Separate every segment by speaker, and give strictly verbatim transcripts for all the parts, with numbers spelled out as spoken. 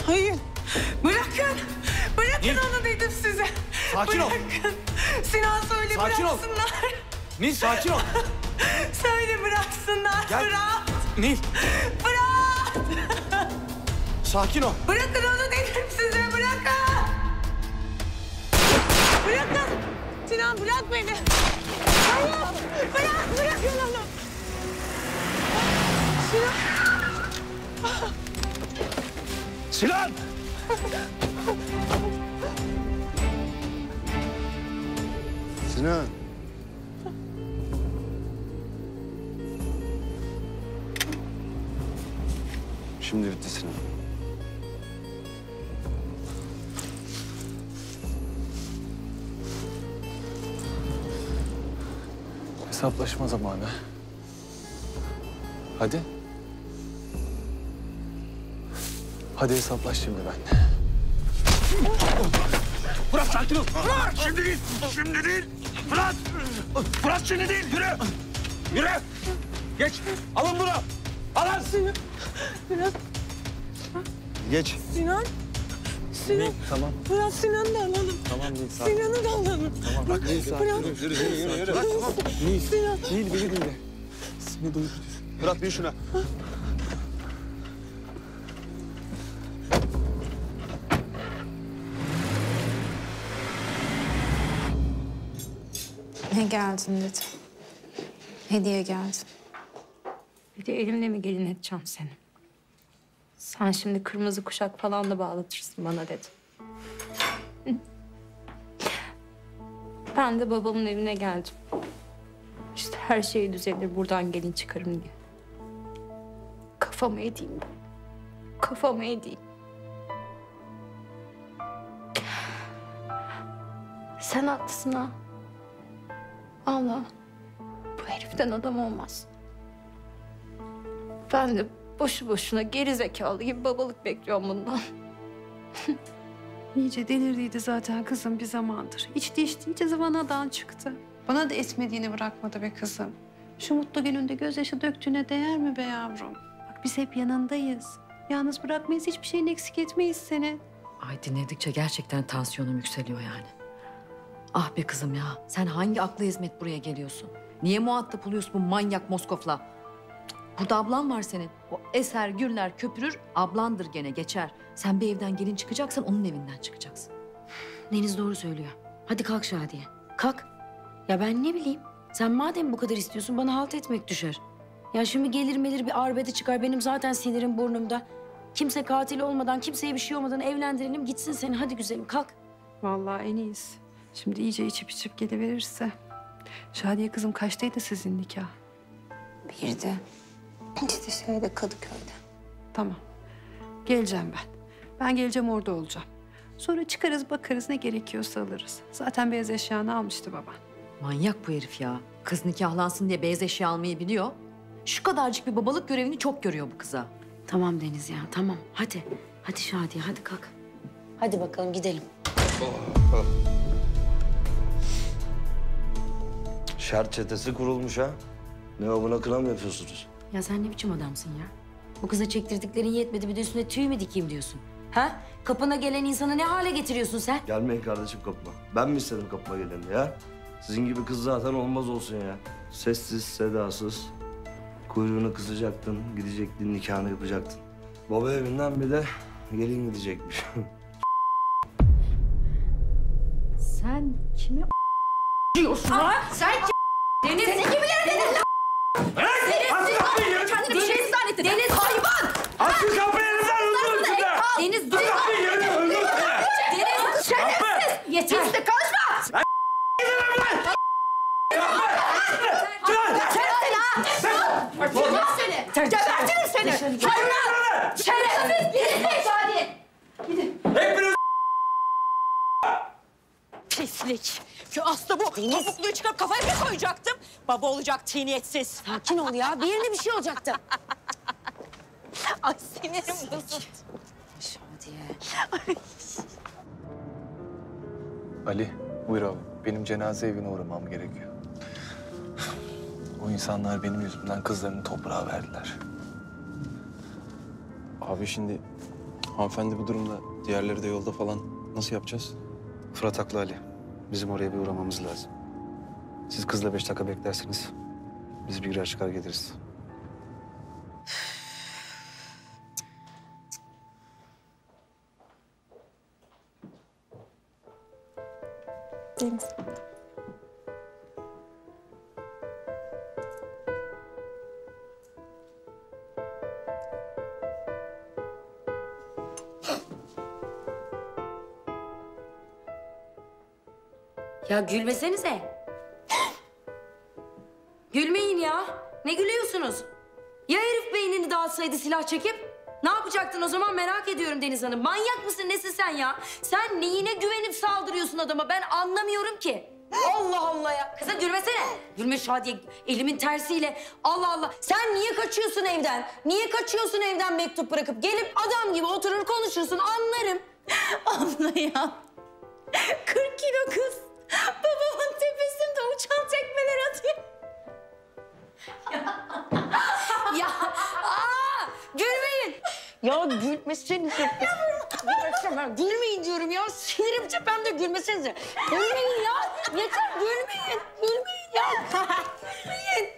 Speaker 1: Hayır. Bırakın. Bırakın
Speaker 2: Nil.
Speaker 1: onu dedim size.
Speaker 2: Sakin ol.
Speaker 1: Bırakın. Sinan söyle
Speaker 2: Sakin ol.
Speaker 1: bıraksınlar.
Speaker 2: Nil sakin ol.
Speaker 1: Söyle bıraksınlar.
Speaker 2: Gel.
Speaker 1: Bırak.
Speaker 2: Nil.
Speaker 1: Bırak.
Speaker 2: Sakin ol.
Speaker 1: Bırakın onu dedim size. Bırakın. Bırakın. Sinan bırak beni. Hayır. Bırak. Bırakın onu. Sinan.
Speaker 2: Sinan!
Speaker 3: Sinan. Şimdi bitti Sinan.
Speaker 4: Hesaplaşma zamanı. Hadi. Hadi hesaplaş şimdi ben.
Speaker 2: Fırat sakin ol. Fırat şimdi değil. Şimdi değil. Fırat. Fırat şimdi değil. Yürü. Yürü. Geç. Alın bunu. Alın.
Speaker 1: Sinan. Biraz.
Speaker 3: Geç.
Speaker 1: Sinan. Sinan.
Speaker 4: Tamam.
Speaker 1: Bırak Sinan'ı da alalım.
Speaker 4: Tamam Nil, sakin.
Speaker 1: Sinan'ı da alalım.
Speaker 4: Tamam.
Speaker 1: Bırak.
Speaker 4: Nil, sakin
Speaker 1: Bırak.
Speaker 4: ol. Yürü, yürü, yürü, yürü. Bırak, tamam. Nil,
Speaker 1: Sinan.
Speaker 4: Nil beni dinle. Seni duydu.
Speaker 3: Fırat bin şuna.
Speaker 5: Ne geldin dedim. Hediye geldi.
Speaker 6: Bir de elimle mi gelin edeceğim seni? Sen şimdi kırmızı kuşak falan da bağlatırsın bana dedi. Hı. Ben de babamın evine geldim. İşte her şey düzelir, buradan gelin çıkarım diye. Kafamı edeyim ben. Kafamı edeyim. Sen haklısın ha. Allah, bu heriften adam olmaz. Ben de boşu boşuna geri zekalı gibi babalık bekliyorum bundan.
Speaker 5: İyice delirdiydi zaten kızım bir zamandır. İçti içti iyice zıvanadan çıktı. Bana da etmediğini bırakmadı be kızım. Şu mutlu gününde gözyaşı döktüğüne değer mi be yavrum? Bak biz hep yanındayız. Yalnız bırakmayız, hiçbir şeyini eksik etmeyiz seni.
Speaker 7: Ay dinledikçe gerçekten tansiyonum yükseliyor yani. Ah be kızım ya, sen hangi akla hizmet buraya geliyorsun? Niye muhatap oluyorsun bu manyak Moskov'la? Burada ablan var senin. O eser, gürler, köpürür, ablandır gene geçer. Sen bir evden gelin çıkacaksan onun evinden çıkacaksın.
Speaker 8: Deniz doğru söylüyor. Hadi kalk Şadiye. Kalk. Ya ben ne bileyim. Sen madem bu kadar istiyorsun bana halt etmek düşer. Ya şimdi gelir melir bir arbede çıkar. Benim zaten sinirim burnumda. Kimse katil olmadan, kimseye bir şey olmadan evlendirelim gitsin seni. Hadi güzelim kalk.
Speaker 5: Vallahi en iyisi. Şimdi iyice içip içip geliverirse. Şadiye kızım kaçtaydı sizin nikah?
Speaker 6: Bir de işte şeyde Kadıköy'de.
Speaker 5: Tamam. Geleceğim ben. Ben geleceğim, orada olacağım. Sonra çıkarız bakarız, ne gerekiyorsa alırız. Zaten beyaz eşyanı almıştı baban.
Speaker 7: Manyak bu herif ya. Kız nikahlansın diye beyaz eşya almayı biliyor. Şu kadarcık bir babalık görevini çok görüyor bu kıza.
Speaker 8: Tamam Deniz ya tamam. Hadi. Hadi Şadiye hadi kalk. Hadi bakalım gidelim.
Speaker 3: Şart çetesi kurulmuş ha. Ne o, buna kına mı yapıyorsunuz?
Speaker 8: Ya sen ne biçim adamsın ya? Bu kıza çektirdiklerin yetmedi bir de üstüne tüy mü dikeyim diyorsun? Ha? Kapına gelen insanı ne hale getiriyorsun sen?
Speaker 3: Gelmeyin kardeşim kapıma. Ben mi istedim kapıma geleni ya? Sizin gibi kız zaten olmaz olsun ya. Sessiz, sedasız. Kuyruğunu kısacaktın, gidecektin, nikahını yapacaktın. Baba evinden bir de gelin gidecekmiş.
Speaker 7: Sen kime diyorsun ha?
Speaker 8: Sen kim? Deniz! Seni kim bilir Deniz lan? Deniz! Kendini bir şey zannettin. Deniz hayvan!
Speaker 2: Açın kapıyı elimden öldürün size.
Speaker 8: Deniz dur!
Speaker 2: Kapıyı yerini öldürün size.
Speaker 8: Deniz şerefsiz! Yeter! Hiç de konuşma! Öpeceğim seni! Gebertirim seni! Hayvan! Şerefsiz! Gidin Şadiye! Gidin!
Speaker 2: Hepiniz
Speaker 9: Pislik. Şu Aslı bu topukluyu çıkarıp kafaya bir koyacaktım. Baba olacak tiniyetsiz.
Speaker 8: Sakin ol ya. Bir yerine bir şey olacaktı.
Speaker 9: Ay sinirim bozuldu.
Speaker 8: Şadiye.
Speaker 4: Ali, buyur abi. Benim cenaze evine uğramam gerekiyor. O insanlar benim yüzümden kızlarını toprağa verdiler. Abi şimdi Hanımefendi bu durumda, diğerleri de yolda falan. Nasıl yapacağız?
Speaker 10: Fırat haklı Ali. Bizim oraya bir uğramamız lazım. Siz kızla beş dakika beklersiniz. Biz bir girer çıkar geliriz.
Speaker 11: Deniz.
Speaker 8: Ya gülmesenize. Gülmeyin ya. Ne gülüyorsunuz? Ya herif beynini dağıtsaydı silah çekip? Ne yapacaktın o zaman merak ediyorum Deniz Hanım. Manyak mısın nesin sen ya? Sen neyine güvenip saldırıyorsun adama ben anlamıyorum ki. Allah Allah ya. Kızım gülmesene. Gülme Şadiye elimin tersiyle. Allah Allah. Sen niye kaçıyorsun evden? Niye kaçıyorsun evden mektup bırakıp? Gelip adam gibi oturur konuşursun anlarım.
Speaker 9: Abla ya. kırk kilo kız. Babamın tepesinde uçan tekmeler atıyor.
Speaker 8: Ya aa, gülmeyin. Ya gülmesenize. Gülmesene. Gülmeyin diyorum ya. Sinirim tepemde gülmesenize. Gülmeyin ya. Yeter gülmeyin. Gülmeyin ya. Gülmeyin.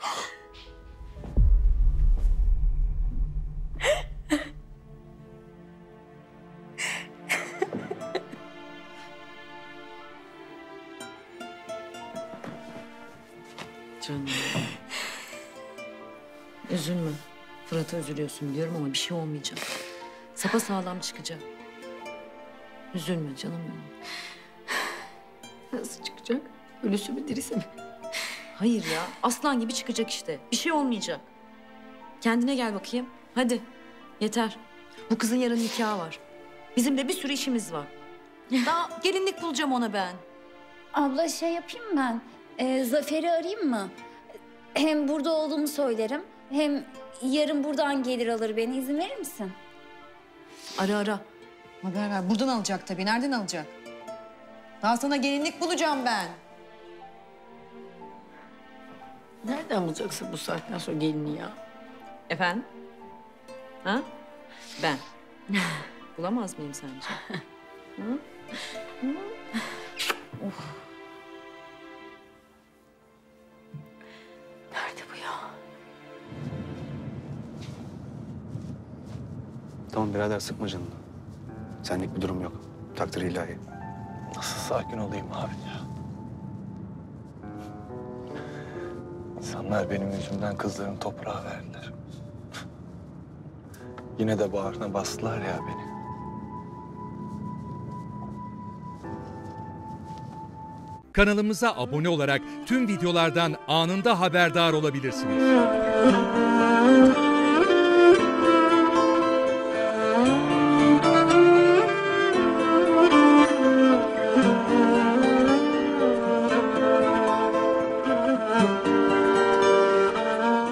Speaker 7: Canım. Üzülme. Fırat'a üzülüyorsun biliyorum ama bir şey olmayacak. Sapasağlam çıkacak. Üzülme canım benim.
Speaker 8: Nasıl çıkacak? Ölüsü mü dirisi mi?
Speaker 7: Hayır ya. Aslan gibi çıkacak işte. Bir şey olmayacak. Kendine gel bakayım. Hadi. Yeter. Bu kızın yarın nikahı var. Bizim de bir sürü işimiz var. Daha gelinlik bulacağım ona ben.
Speaker 11: Abla şey yapayım ben. Ee, Zafer'i arayayım mı? Hem burada olduğumu söylerim. Hem yarın buradan gelir alır beni. İzin verir misin?
Speaker 7: Ara ara.
Speaker 12: Haber ver. Buradan alacak tabii. Nereden alacak? Daha sana gelinlik bulacağım ben.
Speaker 8: Nereden bulacaksın bu saatten sonra gelini ya?
Speaker 7: Efendim? Ha? Ben. Bulamaz mıyım sence? Hı? Hı? Of.
Speaker 8: Nerede bu ya?
Speaker 10: Tamam birader sıkma canını. Senlik bir durum yok. Takdir ilahi.
Speaker 4: Nasıl sakin olayım abi ya? İnsanlar benim yüzümden kızlarını toprağa verdiler. Yine de bağrına bastılar ya beni.
Speaker 13: Kanalımıza abone olarak tüm videolardan anında haberdar olabilirsiniz.